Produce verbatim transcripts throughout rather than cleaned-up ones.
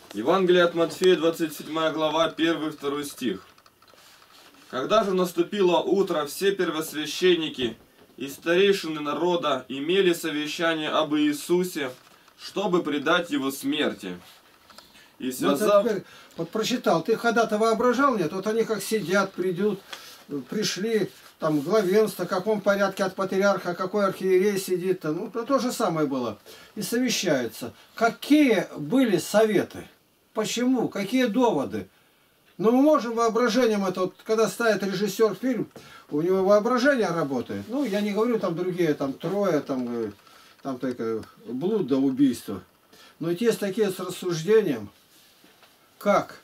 Евангелие от Матфея, двадцать седьмая глава, первый-второй стих. Когда же наступило утро, все первосвященники и старейшины народа имели совещание об Иисусе, чтобы предать его смерти. И связав... Вот, теперь, вот прочитал, ты когда-то воображал, нет? Вот они как сидят, придут, пришли, там главенство, в каком порядке от патриарха, какой архиерей сидит, ну то, то же самое было. И совещаются. Какие были советы? Почему? Какие доводы? Но мы можем воображением, это вот, когда ставит режиссер фильм, у него воображение работает. Ну, я не говорю там другие, там трое, там, там только блуд до убийства. Но ведь есть такие с рассуждением, как?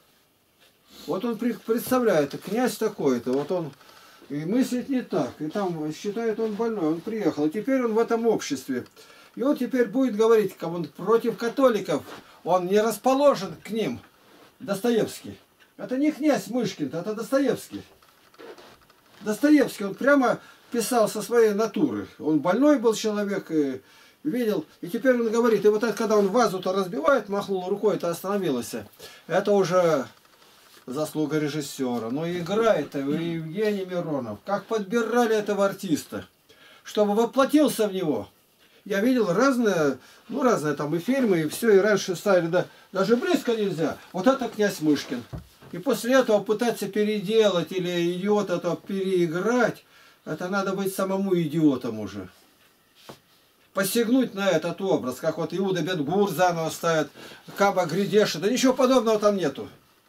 Вот он представляет, князь такой-то, вот он и мыслит не так, и там считает он больной, он приехал, и теперь он в этом обществе. И он теперь будет говорить, как он против католиков, он не расположен к ним, Достоевский. Это не князь Мышкин, это Достоевский. Достоевский, он прямо писал со своей натуры. Он больной был человек, и видел. И теперь он говорит, и вот это, когда он вазу-то разбивает, махнул рукой, это остановилось. Это уже заслуга режиссера. Но играет и Евгений Миронов. Как подбирали этого артиста, чтобы воплотился в него. Я видел разные, ну разные там и фильмы, и все, и раньше ставили, да, даже близко нельзя. Вот это князь Мышкин. И после этого пытаться переделать или идиота это переиграть, это надо быть самому идиотом уже. Посягнуть на этот образ, как вот Иуда Бен-Гур заново ставят, Каба Гридеша, да ничего подобного там нету.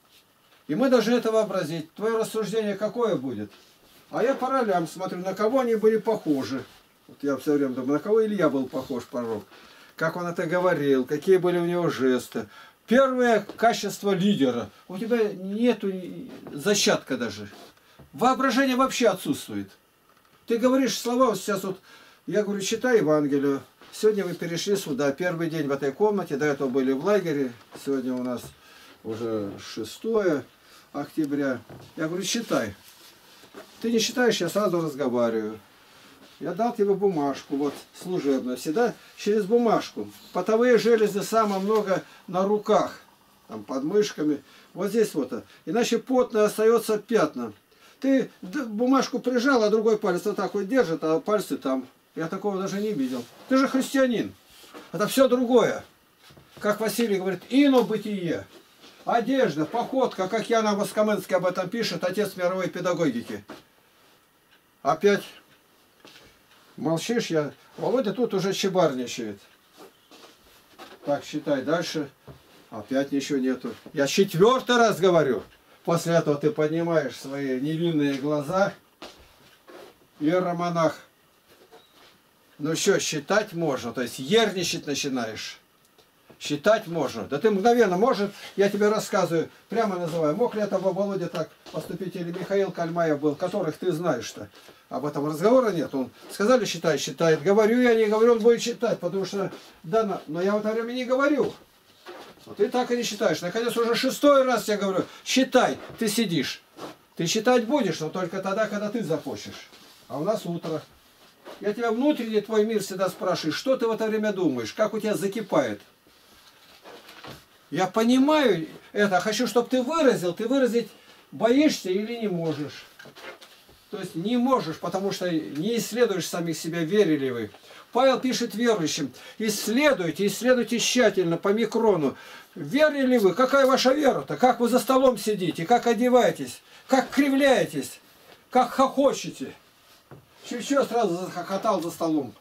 И мы должны это вообразить. Твое рассуждение какое будет? А я по ролям смотрю, на кого они были похожи. Вот я все время думаю, на кого Илья был похож, пророк. Как он это говорил, какие были у него жесты. Первое качество лидера. У тебя нету зачатка даже. Воображение вообще отсутствует. Ты говоришь слова, вот сейчас вот, я говорю, читай Евангелие. Сегодня вы перешли сюда, первый день в этой комнате, до этого были в лагере. Сегодня у нас уже шестое октября. Я говорю, читай. Ты не читаешь, я сразу разговариваю. Я дал тебе бумажку, вот, служебную, всегда через бумажку. Потовые железы самое много на руках, там, под мышками. Вот здесь вот. Иначе потно остается пятна. Ты бумажку прижал, а другой палец вот так вот держит, а пальцы там. Я такого даже не видел. Ты же христианин. Это все другое. Как Василий говорит, ино бытие. Одежда, походка, как Яна Воскоменский об этом пишет, отец мировой педагогики. Опять... Молчишь, я... Володя тут уже чебарничает. Так, считай дальше. Опять ничего нету. Я четвертый раз говорю. После этого ты поднимаешь свои невинные глаза. Иеромонах. Ну что, считать можно. То есть ерничать начинаешь. Считать можно. Да ты мгновенно, может, я тебе рассказываю, прямо называю, мог ли это Володя так поступить, или Михаил Кальмаев был, которых ты знаешь-то. Об этом разговора нет. Он сказали, считай, считает. Говорю я, не говорю, он будет читать, потому что, да, но я в это время не говорю. Вот ты так и не считаешь. Наконец, уже шестой раз я говорю, считай, ты сидишь. Ты считать будешь, но только тогда, когда ты захочешь. А у нас утро. Я тебя внутренний твой мир всегда спрашиваю, что ты в это время думаешь, как у тебя закипает. Я понимаю это, хочу, чтобы ты выразил, ты выразить боишься или не можешь. То есть не можешь, потому что не исследуешь самих себя, верили вы. Павел пишет верующим, исследуйте, исследуйте тщательно, по микрону. Верили вы? Какая ваша вера-то? Как вы за столом сидите, как одеваетесь, как кривляетесь, как хохочете. Чуть-чуть сразу захохотал за столом.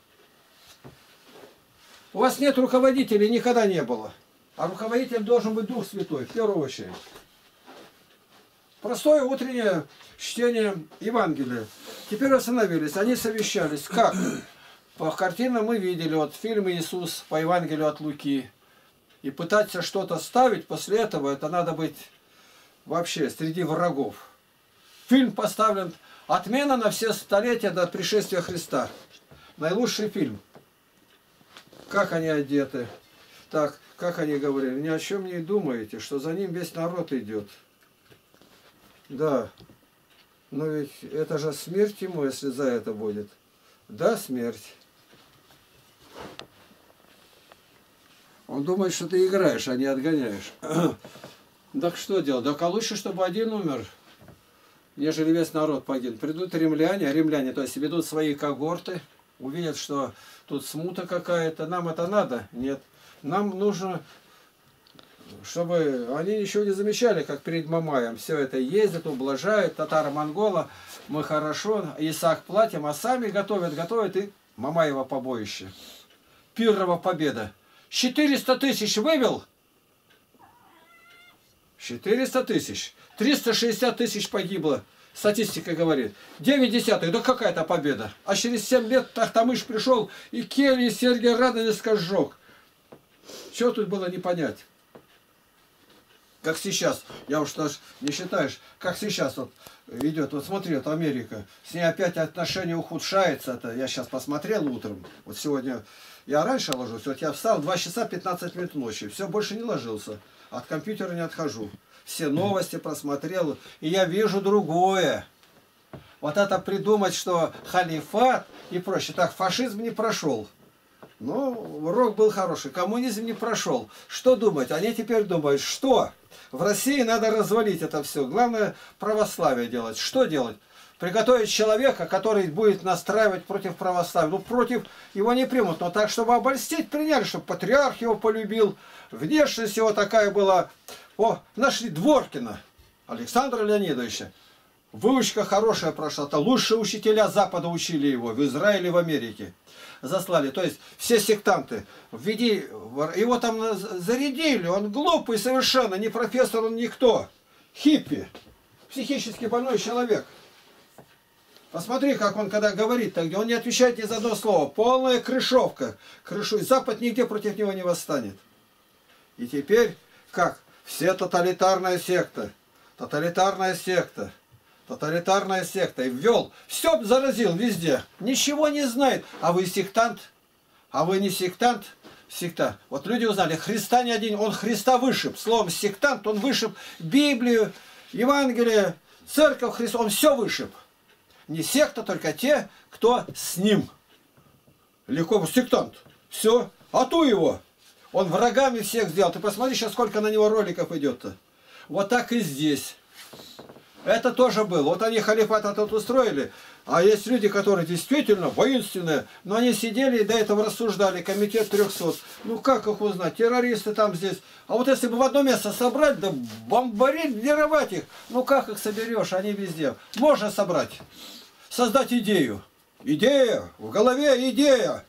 У вас нет руководителей, никогда не было. А руководителем должен быть Дух Святой, в первую очередь. Простое утреннее чтение Евангелия. Теперь остановились, они совещались. Как? По картинам мы видели, вот фильм «Иисус» по Евангелию от Луки. И пытаться что-то ставить после этого, это надо быть вообще среди врагов. Фильм поставлен «Отмена на все столетия до пришествия Христа». Наилучший фильм. Как они одеты. Так, как они говорили, ни о чем не думаете, что за ним весь народ идет. Да, но ведь это же смерть ему, если за это будет. Да, смерть. Он думает, что ты играешь, а не отгоняешь. Так что делать? Так а лучше, чтобы один умер, нежели весь народ погиб. Придут римляне, а римляне, то есть ведут свои когорты, увидят, что тут смута какая-то. Нам это надо? Нет. Нам нужно, чтобы они ничего не замечали, как перед Мамаем. Все это ездят, ублажают, татаро-монгола. Мы хорошо, Исаак платим, а сами готовят, готовят и Мамаева побоище. Пиррова победа. четыреста тысяч вывел. четыреста тысяч. триста шестьдесят тысяч погибло. Статистика говорит. девять десятых. Да какая-то победа. А через семь лет Тахтамыш пришел и кельи Сергия Радонежска сжег. Чего тут было не понять? Как сейчас, я уж даже не считаешь, как сейчас вот идет, вот смотри, вот Америка, с ней опять отношения ухудшаются, это я сейчас посмотрел утром, вот сегодня я раньше ложусь, вот я встал два часа пятнадцать минут ночи, все, больше не ложился, от компьютера не отхожу, все новости просмотрел, и я вижу другое. Вот это придумать, что халифат и прочее, так фашизм не прошел. Ну, урок был хороший, коммунизм не прошел. Что думать? Они теперь думают, что в России надо развалить это все. Главное, православие делать. Что делать? Приготовить человека, который будет настраивать против православия. Ну, против его не примут, но так, чтобы обольстить, приняли, чтобы патриарх его полюбил. Внешность его такая была. О, нашли Дворкина, Александра Леонидовича. Выучка хорошая прошла. Это лучшие учителя Запада учили его в Израиле, в Америке. Заслали. То есть все сектанты. Введи, его там зарядили. Он глупый совершенно. Не профессор, он никто. Хиппи. Психически больной человек. Посмотри, как он когда говорит, где он не отвечает ни за одно слово. Полная крышовка. Крышу. Запад нигде против него не восстанет. И теперь как? Все тоталитарная секта. Тоталитарная секта. Тоталитарная секта. И ввел. Все заразил везде. Ничего не знает. А вы сектант? А вы не сектант? Секта. Вот люди узнали. Христа не один. Он Христа вышиб. Словом сектант. Он вышиб Библию, Евангелие, Церковь Христа. Он все вышиб. Не секта, только те, кто с ним. Легко. Сектант. Все. А ту его. Он врагами всех сделал. Ты посмотри сейчас, сколько на него роликов идет-то. Вот так и здесь. Это тоже было. Вот они халифат этот устроили, а есть люди, которые действительно воинственные, но они сидели и до этого рассуждали, комитет трехсот. Ну как их узнать? Террористы там здесь. А вот если бы в одно место собрать, да бомбардировать их, ну как их соберешь? Они везде. Можно собрать. Создать идею. Идея. В голове идея.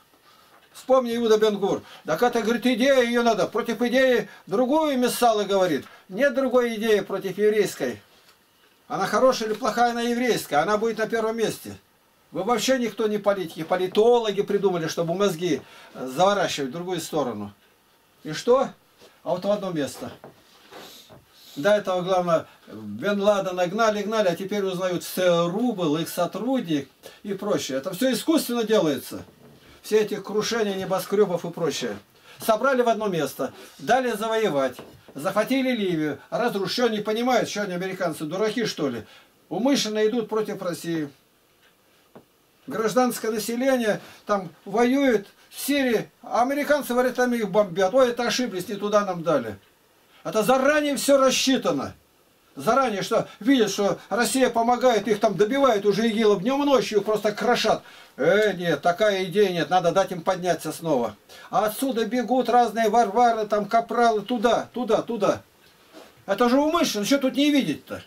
Вспомни Иуда Бен-Гур. Так это, говорит, идея, ее надо. Против идеи другую Мессалы говорит. Нет другой идеи против еврейской. Она хорошая или плохая, она еврейская. Она будет на первом месте. Вы вообще никто не политики. Политологи придумали, чтобы мозги заворачивать в другую сторону. И что? А вот в одно место. До этого, главное, Бен Ладена гнали, гнали, а теперь узнают, ЦРУ был, их сотрудник и прочее. Это все искусственно делается. Все эти крушения небоскребов и прочее. Собрали в одно место, дали завоевать. Захватили Ливию, разрушили, не понимают, что они американцы, дураки что ли. Умышленно идут против России. Гражданское население там воюет в Сирии, а американцы говорят, там их бомбят. Ой, это ошиблись, не туда нам дали. Это заранее все рассчитано. Заранее, что видят, что Россия помогает, их там добивают уже ИГИЛов, днем и ночью просто крошат. Э, нет, такая идея нет, надо дать им подняться снова. А отсюда бегут разные варвары, там капралы, туда, туда, туда. Это же умышленно, что тут не видеть-то?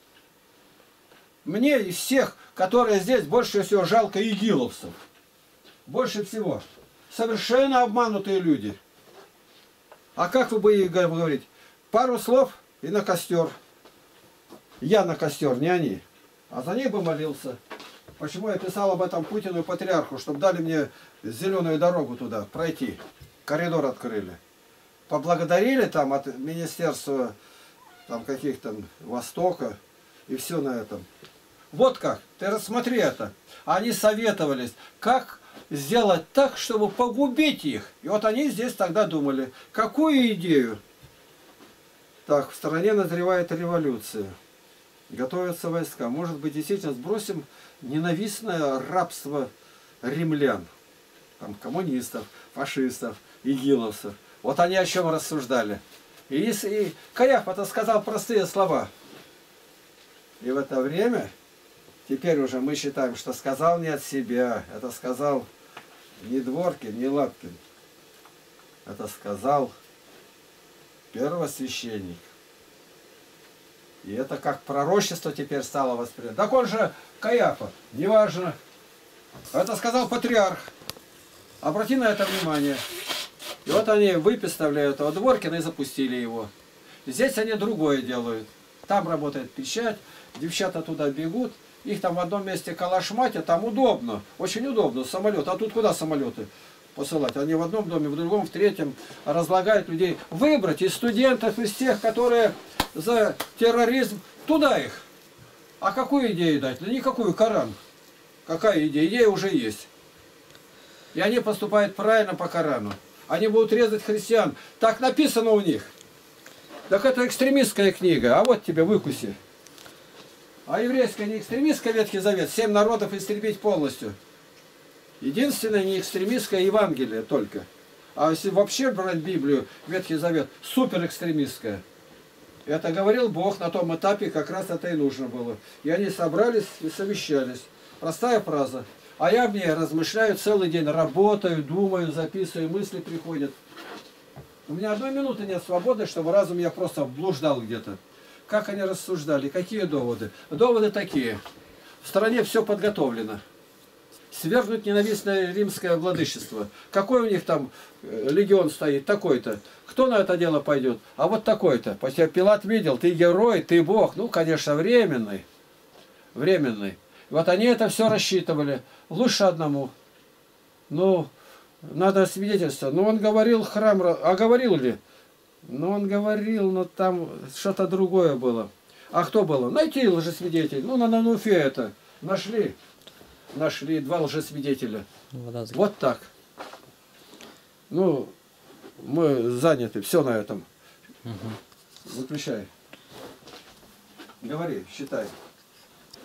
Мне из всех, которые здесь, больше всего жалко игиловцев. Больше всего. Совершенно обманутые люди. А как вы будете говорить? Пару слов и на костер. Я на костер, не они. А за них бы молился. Почему я писал об этом Путину и патриарху, чтобы дали мне зеленую дорогу туда пройти. Коридор открыли. Поблагодарили там от министерства там каких-то Востока и все на этом. Вот как. Ты рассмотри это. Они советовались, как сделать так, чтобы погубить их. И вот они здесь тогда думали, какую идею? Так, в стране назревает революция. Готовятся войска. Может быть, действительно сбросим ненавистное рабство римлян. Там коммунистов, фашистов, игиловцев. Вот они о чем рассуждали. И, и Каяфа-то сказал простые слова. И в это время, теперь уже мы считаем, что сказал не от себя. Это сказал не Дворкин, не Лапкин. Это сказал первосвященник. И это как пророчество теперь стало воспринято. Так он же Каяфа, неважно. Это сказал патриарх. Обрати на это внимание. И вот они выписали этого Дворкина и запустили его. Здесь они другое делают. Там работает печать, девчата туда бегут, их там в одном месте калашматят, там удобно, очень удобно, самолет. А тут куда самолеты посылать? Они в одном доме, в другом, в третьем разлагают людей. Выбрать из студентов, из тех, которые за терроризм, туда их. А какую идею дать? Ну никакую, Коран. Какая идея? Идея уже есть. И они поступают правильно по Корану. Они будут резать христиан. Так написано у них. Так это экстремистская книга. А вот тебе выкуси. А еврейская не экстремистская Ветхий Завет. Семь народов истребить полностью. Единственное не экстремистское Евангелие только. А если вообще брать Библию, Ветхий Завет, супер экстремистская. Это говорил Бог на том этапе, как раз это и нужно было. И они собрались и совещались. Простая фраза. А я в ней размышляю целый день, работаю, думаю, записываю, мысли приходят. У меня одной минуты нет свободы, чтобы разум я просто блуждал где-то. Как они рассуждали, какие доводы? Доводы такие. В стране все подготовлено. Свергнуть ненавистное римское владычество. Какой у них там легион стоит? Такой-то. Кто на это дело пойдет? А вот такой-то. Пилат видел, ты герой, ты бог. Ну, конечно, временный. Временный. Вот они это все рассчитывали. Лучше одному. Ну, надо свидетельство. Ну, он говорил храм... А говорил ли? Ну, он говорил, но там что-то другое было. А кто было? Найти лжесвидетель. Ну, на Нануфе это. Нашли. Нашли два лжесвидетеля. Вот так. Ну, мы заняты. Все на этом. Угу. Выключай. Говори, считай.